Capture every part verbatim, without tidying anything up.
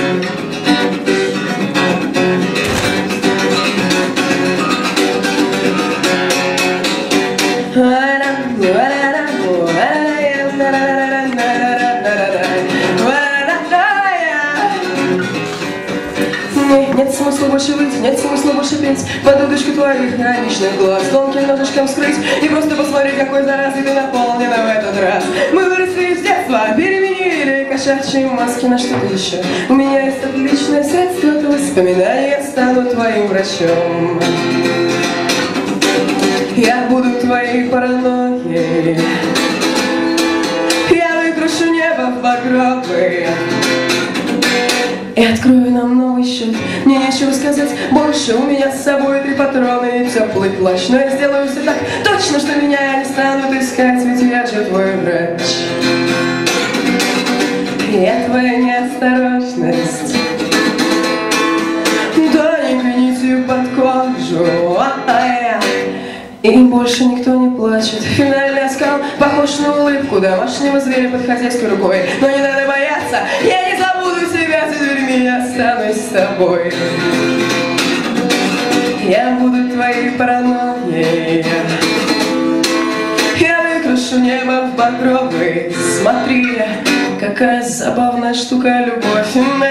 Нет смысла больше выйти, нет смысла больше петь под удочку твоих ироничных глаз, тонким ножичком скрыть и просто посмотреть, какой заразой ты наполнена в этот раз. Мы выросли с детства, переменили кошачьи маски на что-то еще. У меня есть отличное средство от воспоминаний, я стану твоим врачом. Я буду твоей паранойей, я выкрашу небо в багровый и открою нам новый счет. Мне нечего сказать больше, у меня с собой три патрона и теплый плащ. Но я сделаю все так точно, что меня не станут искать, ведь я же твой врач. Я твоя неосторожность, тоненькой нитью под кожу, а-а-а. И больше никто не плачет. Финальный оскал похож на улыбку домашнего зверя под хозяйской рукой. Но не надо бояться, я не забуду себя за дверьми, я останусь с тобой. Я буду твоей паранойей, я выкрашу небо в багровый. Смотри, какая забавная штука любовь.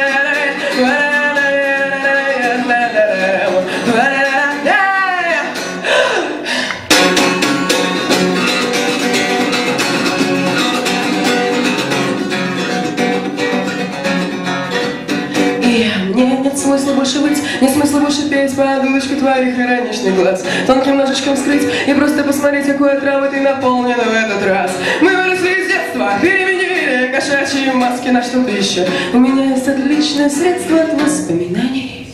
Нет смысла больше быть, нет смысла больше петь под удочку твоих ироничных глаз, тонким ножичком скрыть и просто посмотреть, какой отравой ты наполнена в этот раз. Мы выросли с детства, переменили кошачьи маски на что-то еще. У меня есть отличное средство от воспоминаний.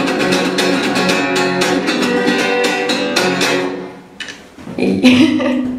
Эй.